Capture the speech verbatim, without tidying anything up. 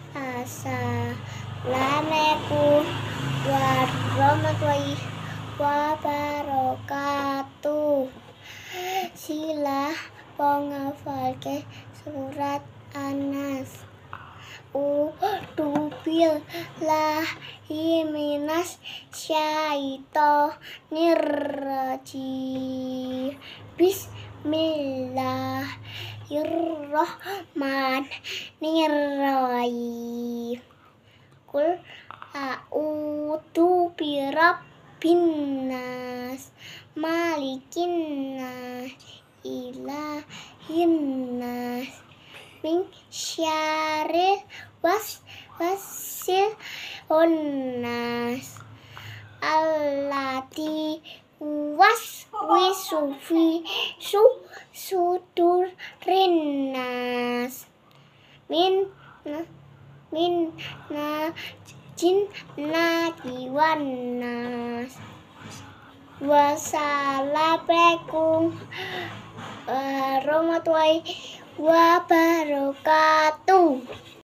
Assalamualaikum warahmatullahi wabarakatuh. Sila pengafalke surat An-Nas. Udubil lahi minas syaitonir rajim. Bismillahirrahmanirrahim. Kul a'udzu birabbin nas, malikin nas, ilahin nas, min syarril waswasil khonnas, allati waswisu fi su sudurin nas, min min na jinnati wan nas. Wassalamualaikum warahmatullahi wabarakatuh.